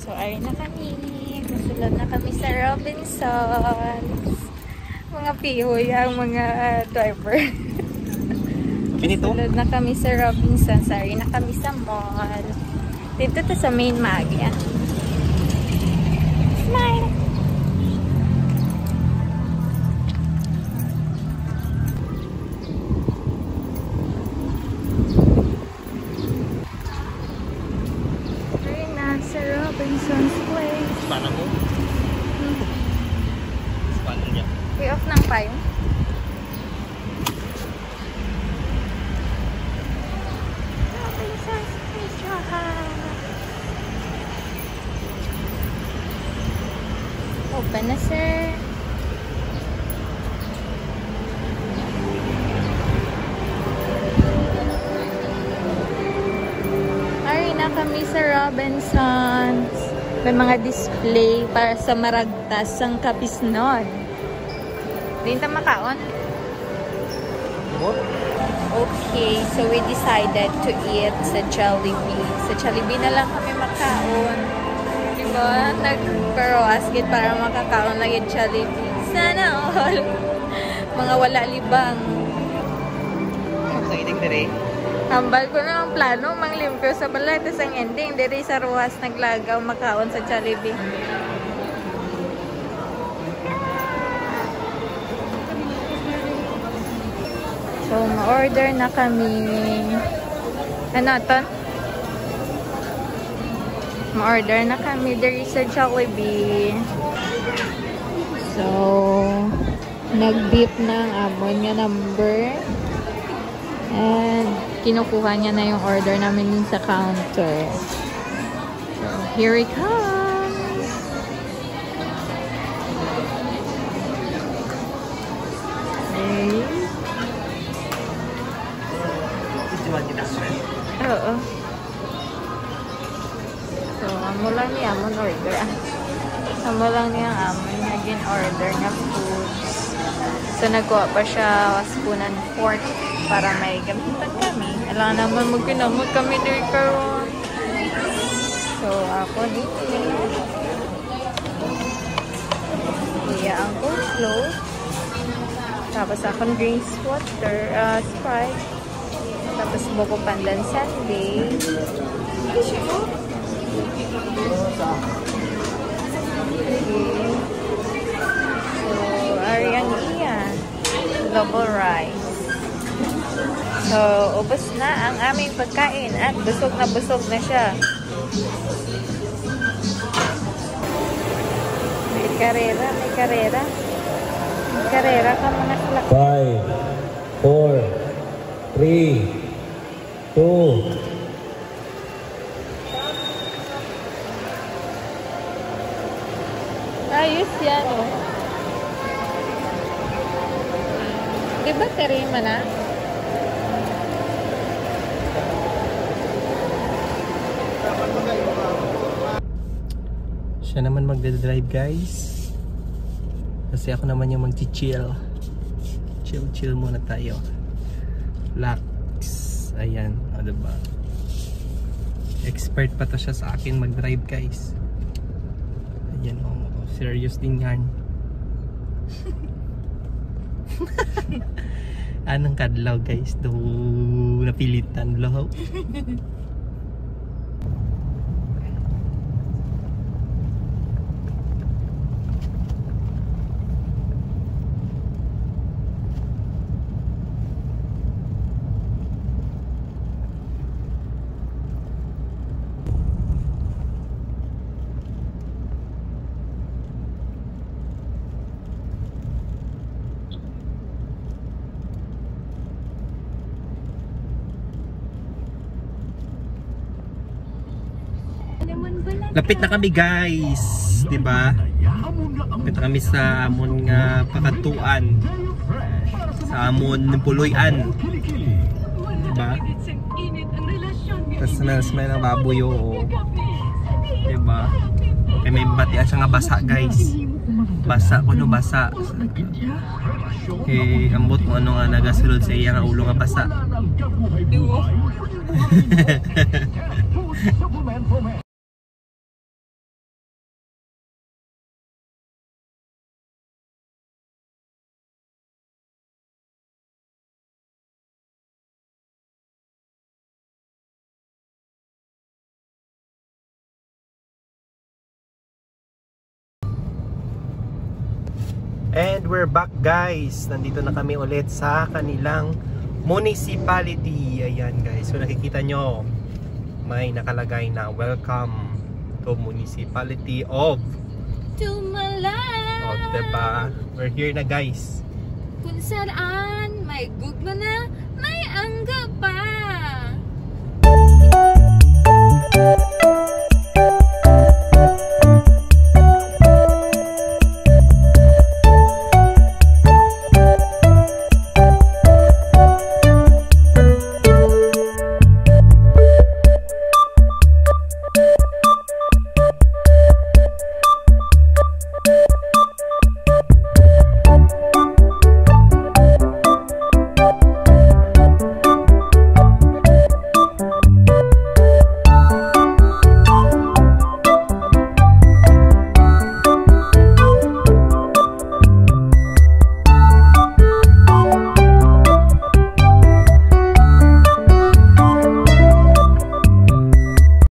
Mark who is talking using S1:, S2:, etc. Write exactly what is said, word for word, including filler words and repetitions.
S1: So, ay na kami. Masulod na kami sa Robinsons. Mga pihoy ang mga uh, driver. Masulod na kami sa Robinsons. Ay na kami sa mall. Dito to sa main Magya. Smile! Sa Robinsons Place.
S2: Paano mo?
S1: Hmm.
S2: Paano niya?
S1: I-off ng payong. Robinsons Place. Open na, sir. Kami sa Robinsons. May mga display para sa maragtas ang kapisnon. Dito makaon?
S2: What?
S1: Okay, so we decided to eat sa Jollibee. Sa Jollibee na lang kami makaon. Diba? Nagparawas gid para makakaon na yung Jollibee. Sana all. Mga wala libang.
S2: Okay, tignan eh.
S1: Hambal ko na ang plano, manglimpyo sa balay. Tapos ang ending, diri sa ruwas naglagaw makaon sa Jollibee. So, ma-order na kami. Ano ito? Ma-order na kami diri sa Jollibee. So, nag-beep na ang amon nga number. And kinukuha niya na yung order namin dun sa counter. So, here it comes! Okay. Oo. So, amo lang niya amon order. Ah. Amo lang niya amon naging order na foods. So, nagkuha pa siya spoon and fork para may gamitan kami. Alam naman magkinamot kami dito karon. So, ako dito. Iya ang coleslaw. Tapos akong drinks water, uh, Sprite. Tapos buko pandan sundae. Okay. So, ariang iyan. Double rice. So, ubos na ang aming pagkain at busog na busog na siya. May karera, may karera. May karera ka mga slak.
S3: five, four, three, two.
S1: Ayos yan, oh. Diba terima na?
S2: Siya naman magdadrive, guys. Kasi ako naman yung mag-chill. Chill-chill muna tayo. Relax. Ayan. O, diba? Expert pa to siya sa akin mag-drive, guys. Ayan, o. Oh, serious din yan. Anong kadlaw, guys? Do napilitan law. Lapit na kami, guys, 'di ba? Lapit na kami sa amon nga pakatuan. Sa amon Puloy-an. 'Di ba? Tas smell-smell ng baboy, oh. 'Di ba? Kay may batian siya nga basa, guys. Basa ko no basa. Eh ambot mo ano nga nagasulod sa iya nga ulo nga basa. And we're back guys. Nandito na kami ulit sa kanilang municipality. Ayan guys. So nakikita nyo, may nakalagay na welcome to municipality of
S1: Tumalan.
S2: Oh, diba? We're here na guys.
S1: Kung saan may gugma na, may angga pa.